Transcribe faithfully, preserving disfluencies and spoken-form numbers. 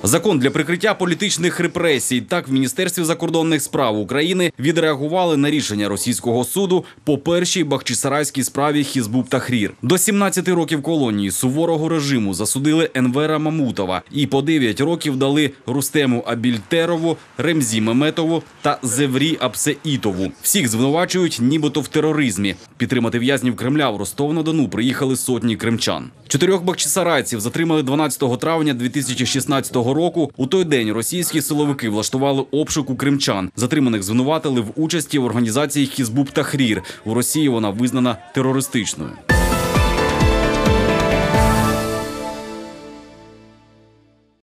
Закон для прикриття політичних репресій. Так в Міністерстві закордонних справ України відреагували на рішення російського суду по першій бахчисарайській справі Хізбут Тахрір. До сімнадцяти років колонії суворого режиму засудили Енвера Мамутова і по дев'ять років дали Рустему Абільтерову, Ремзі Меметову та Зеврі Апсеїтову. Всіх звинувачують нібито в тероризмі. Підтримати в'язнів Кремля в Ростов-на-Дону приїхали сотні кримчан. Чотирьох бахчисарайців затримали дванадцятого травня дві тисячі шістнадцятого року. У той день російські силовики влаштували обшук у кримчан. Затриманих звинуватили в участі в організації Хізбут Тахрір. У Росії вона визнана терористичною.